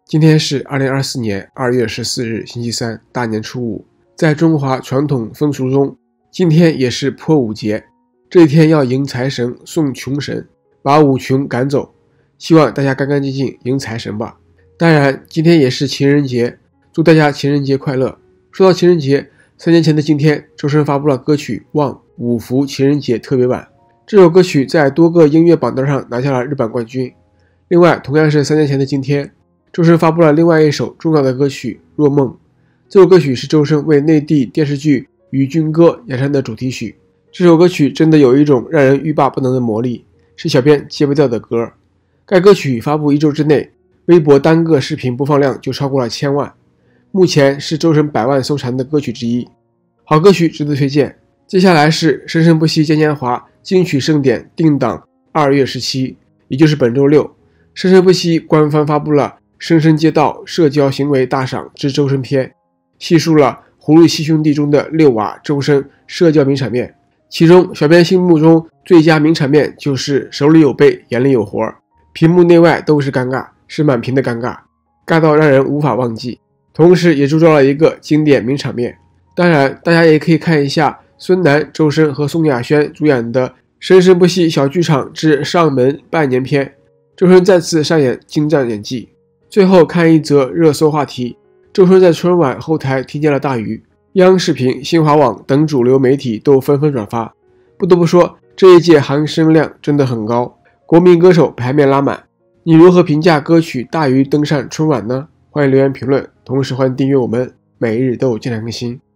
今天是2024年2月14日，星期三，大年初五。在中华传统风俗中，今天也是破五节，这一天要迎财神、送穷神，把五穷赶走。希望大家干干净净迎财神吧。当然，今天也是情人节，祝大家情人节快乐。说到情人节，3年前的今天，周深发布了歌曲《望五福情人节特别版》。这首歌曲在多个音乐榜单上拿下了日版冠军。另外，同样是3年前的今天，周深发布了另外一首重要的歌曲《若梦》。这首歌曲是周深为内地电视剧《与君歌》演唱的主题曲。这首歌曲真的有一种让人欲罢不能的魔力，是小编戒不掉的歌。该歌曲发布1周之内，微博单个视频播放量就超过了1000万，目前是周深100万搜查的歌曲之一。好歌曲值得推荐。接下来是生生不息嘉年华金曲盛典定档2月17，也就是本周六。生生不息官方发布了生生街道社交行为大赏之周深篇，细述了葫芦七兄弟中的6娃周深社交名场面。其中小编心目中最佳名场面就是手里有杯眼里有活，屏幕内外都是尴尬，是满屏的尴尬，尬到让人无法忘记，同时也铸造了一个经典名场面。当然大家也可以看一下孙楠、周深和宋亚轩主演的生生不息小剧场之上门拜年篇，周深再次上演精湛演技。最后看一则热搜话题，周深在春晚后台听见了大鱼，央视频、新华网等主流媒体都纷纷转发。不得不说，这一届喊声量真的很高，国民歌手牌面拉满。你如何评价歌曲大鱼登上春晚呢？欢迎留言评论，同时欢迎订阅我们，每日都有精彩更新。